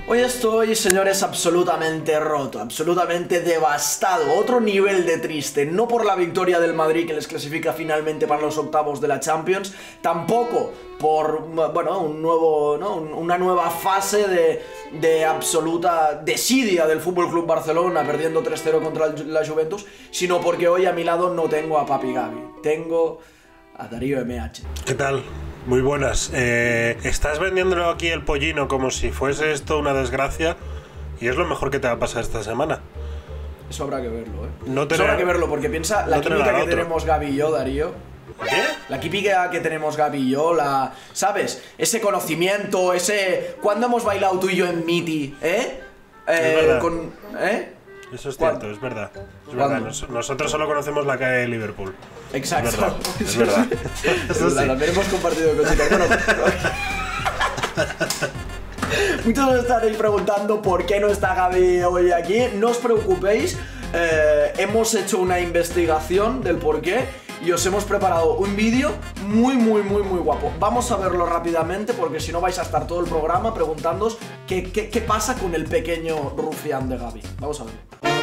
Hoy estoy, señores, absolutamente roto, absolutamente devastado, otro nivel de triste, no por la victoria del Madrid que les clasifica finalmente para los octavos de la Champions, tampoco por, bueno, una nueva fase de absoluta desidia del FC Barcelona perdiendo 3-0 contra la Juventus, sino porque hoy a mi lado no tengo a Papi Gavi, tengo a Darío MH. ¿Qué tal? Muy buenas. Estás vendiéndolo aquí el pollino como si fuese esto una desgracia y es lo mejor que te va a pasar esta semana. Eso habrá que verlo, ¿eh? Eso habrá que verlo, porque piensa la química que tenemos Gavi y yo, Darío. ¿Qué? La química que tenemos Gavi y yo, ¿sabes? Ese conocimiento, ¿Cuándo hemos bailado tú y yo en Miti? Es verdad. ¿Eh? Eso es cierto, es verdad. Es verdad. Nosotros solo conocemos la calle de Liverpool. Exacto. Es verdad. Eso sí. También hemos compartido cositas. Bueno, muchos os estaréis preguntando por qué no está Gavi hoy aquí. No os preocupéis. Hemos hecho una investigación del por qué y os hemos preparado un vídeo muy guapo. Vamos a verlo rápidamente porque si no vais a estar todo el programa preguntándoos qué pasa con el pequeño rufián de Gavi. Vamos a ver.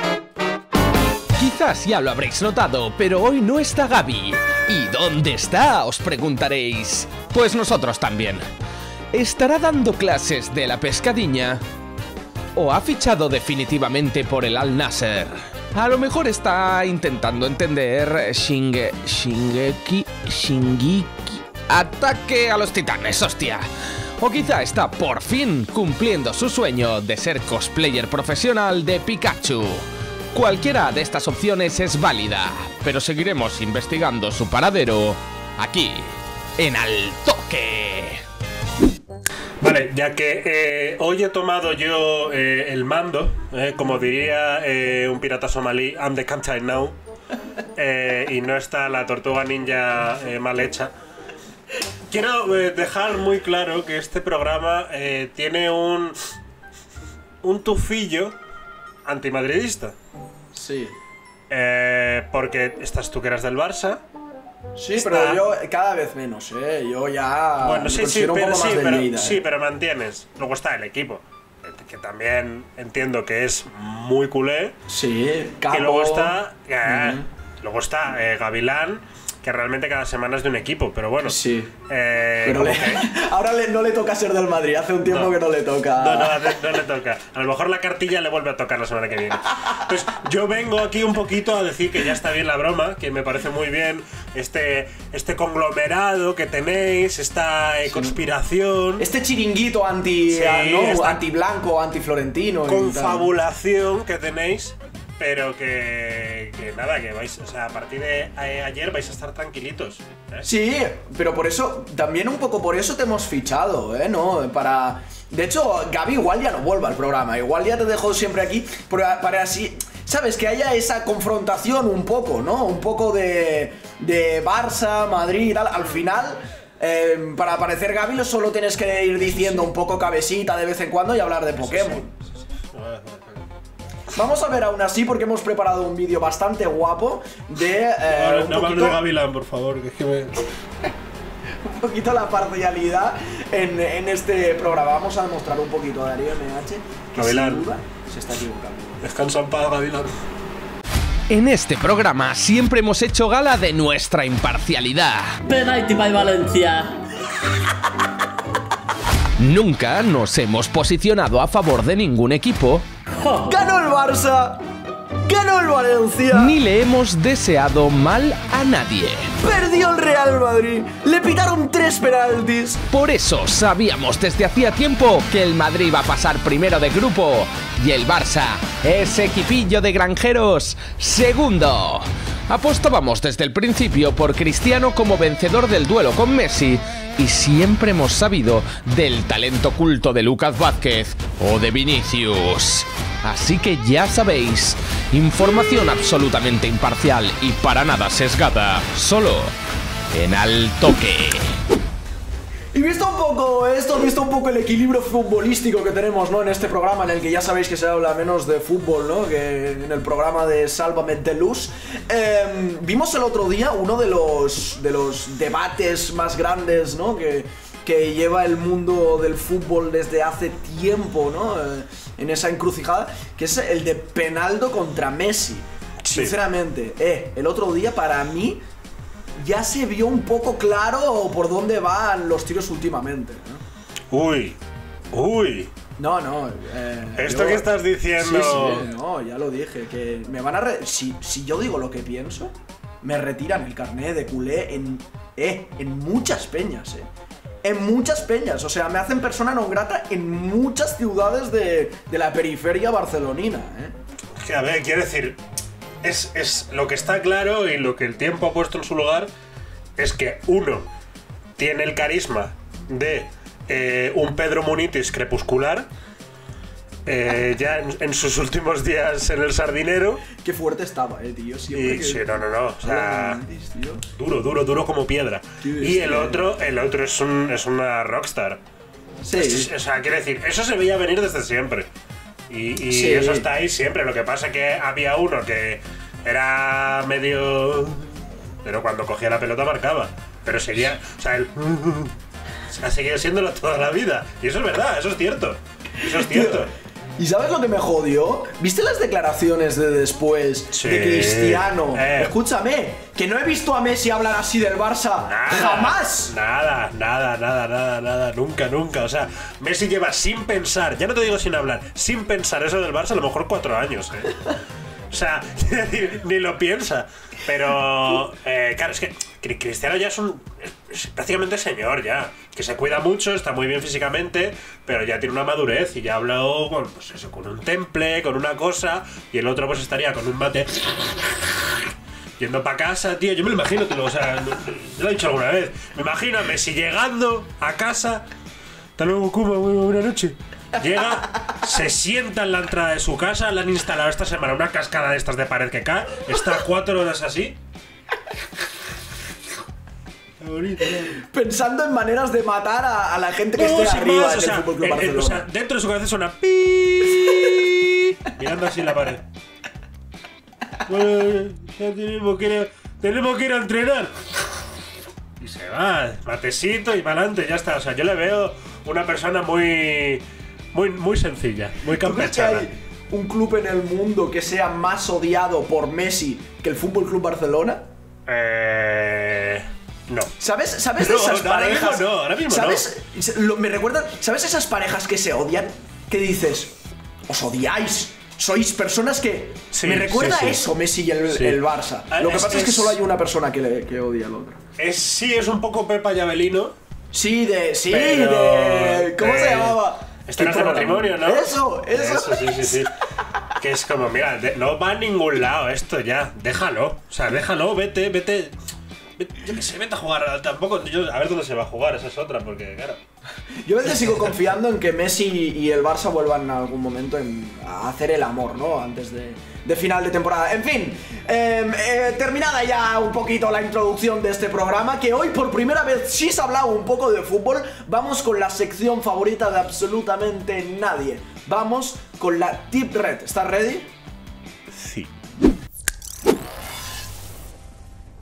Quizás ya lo habréis notado, pero hoy no está Gavi. ¿Y dónde está?, os preguntaréis. Pues nosotros también. ¿Estará dando clases de la pescadiña? ¿O ha fichado definitivamente por el Al Nassr? A lo mejor está intentando entender Shingeki. Ataque a los titanes, hostia. O quizá está por fin cumpliendo su sueño de ser cosplayer profesional de Pikachu. Cualquiera de estas opciones es válida, pero seguiremos investigando su paradero aquí, en Al Toque. Vale, ya que hoy he tomado yo el mando, como diría un pirata somalí, I'm the captain now, y no está la tortuga ninja mal hecha. Quiero dejar muy claro que este programa tiene un tufillo antimadridista. Sí. Porque estás tú que eras del Barça. Sí, pero yo cada vez menos, yo ya. Bueno, sí, pero mantienes. Luego está el equipo, que también entiendo que es muy culé. Sí, Capo. Que luego está Gavilán, que realmente cada semana es de un equipo, pero bueno. Sí. Pero ahora no le toca ser del Madrid, hace un tiempo que no le toca. No le toca. A lo mejor la cartilla le vuelve a tocar la semana que viene. Entonces, yo vengo aquí un poquito a decir que ya está bien la broma, que me parece muy bien este conglomerado que tenéis, esta conspiración. Este chiringuito anti-blanco, anti-florentino. Confabulación que tenéis. Pero que nada, que vais, o sea, a partir de ayer vais a estar tranquilitos, ¿eh? Sí, pero por eso, también un poco por eso te hemos fichado, ¿no? De hecho, Gavi igual ya no vuelve al programa, igual ya te dejo siempre aquí, para así, ¿sabes? Que haya esa confrontación un poco, ¿no? Un poco de Barça, Madrid y tal, al final. Para aparecer Gavi solo tienes que ir diciendo un poco cabecita de vez en cuando y hablar de Pokémon. Vamos a ver aún así porque hemos preparado un vídeo bastante guapo de no me hables de Gavilán, por favor, que es que me... un poquito la parcialidad en este programa. Vamos a demostrar un poquito a Darío MH que Gavilán sin duda se está equivocando. Descansa en paz, Gavilán. En este programa siempre hemos hecho gala de nuestra imparcialidad. Penalti para Valencia. Nunca nos hemos posicionado a favor de ningún equipo. ¡Ganó el Barça! ¡Ganó el Valencia! Ni le hemos deseado mal a nadie. ¡Perdió el Real Madrid! ¡Le pitaron 3 penaltis! Por eso sabíamos desde hacía tiempo que el Madrid iba a pasar primero de grupo y el Barça, ese equipillo de granjeros, segundo. Apostábamos desde el principio por Cristiano como vencedor del duelo con Messi y siempre hemos sabido del talento oculto de Lucas Vázquez o de Vinicius. Así que ya sabéis, información absolutamente imparcial y para nada sesgada, solo en Al Toque. Y visto un poco el equilibrio futbolístico que tenemos, ¿no? En este programa en el que ya sabéis que se habla menos de fútbol, ¿no? Que en el programa de Sálvame de Luz. Vimos el otro día uno de los debates más grandes, ¿no? Que que lleva el mundo del fútbol desde hace tiempo, ¿no? En esa encrucijada, que es el de Penaldo contra Messi. Sí. Sinceramente, el otro día para mí ya se vio un poco claro por dónde van los tiros últimamente, ¿no? Uy. No, Esto que estás diciendo... Sí, no, ya lo dije, que me van a... Si yo digo lo que pienso, me retiran el carnet de culé en muchas peñas, En muchas peñas, o sea, me hacen persona non grata en muchas ciudades de la periferia barcelonina, Que a ver, quiero decir, es lo que está claro y lo que el tiempo ha puesto en su lugar es que uno tiene el carisma de un Pedro Munitis crepuscular, ya en sus últimos días en el Sardinero. Qué fuerte estaba, tío. Y, sí, no, o sea, duro como piedra. Y el otro es una rockstar. Sí. O sea, quiero decir, eso se veía venir desde siempre. Y sí. Eso está ahí siempre. Lo que pasa es que había uno que era medio... Pero cuando cogía la pelota marcaba. Pero seguía... O sea, él... ha seguido siéndolo toda la vida. Y eso es verdad, eso es cierto. Eso es cierto. ¿Y sabes lo que me jodió? ¿Viste las declaraciones de después de Cristiano? Escúchame, que no he visto a Messi hablar así del Barça jamás. Nada, nunca. O sea, Messi lleva sin pensar, ya no te digo sin hablar, sin pensar eso del Barça a lo mejor 4 años, O sea, ni lo piensa. Pero, claro, es que Cristiano ya es prácticamente señor ya. Que se cuida mucho, está muy bien físicamente, pero ya tiene una madurez y ya ha hablado con, pues eso, con un temple, con una cosa, y el otro pues estaría con un mate yendo para casa, tío. Yo me lo imagino, o sea, lo he dicho alguna vez. Me imagino a Messi llegando a casa. Hasta luego, Kuma, muy buena noche. Llega, se sienta en la entrada de su casa. Le han instalado esta semana una cascada de estas de pared que cae. Está 4 horas así. Bonito, ¿no? Pensando en maneras de matar a la gente que esté arriba en el Fútbol Club Barcelona. O sea, dentro de su cabeza suena pi, mirando así en la pared. Bueno, ya tenemos que ir a entrenar. Y se va, matecito y para adelante, ya está. O sea, yo le veo una persona muy sencilla, muy campechana. ¿Hay un club en el mundo que sea más odiado por Messi que el Fútbol Club Barcelona? No. ¿Sabes de esas parejas? Ahora mismo ¿sabes? Me recuerda, ¿sabes esas parejas que se odian? Que dices, os odiáis, sois personas que... Sí, me recuerda sí. eso, Messi y el Barça. Lo que pasa es que solo hay una persona que odia al otro. Sí, es un poco Pepa y Abelino. Sí, pero, ¿cómo se llamaba? Escenas de matrimonio, ¿no? Eso. Sí. Que es como, mira, no va a ningún lado esto ya. Déjalo. O sea, déjalo, vete. Yo qué sé, vete a jugar. Tampoco, a ver dónde se va a jugar, esa es otra, porque claro. Yo a veces sigo confiando en que Messi y el Barça vuelvan en algún momento a hacer el amor, ¿no? Antes de final de temporada. En fin, terminada ya un poquito la introducción de este programa, que hoy por primera vez sí se ha hablado un poco de fútbol. Vamos con la sección favorita de absolutamente nadie. Vamos con la Tip Red. ¿Estás ready? Sí.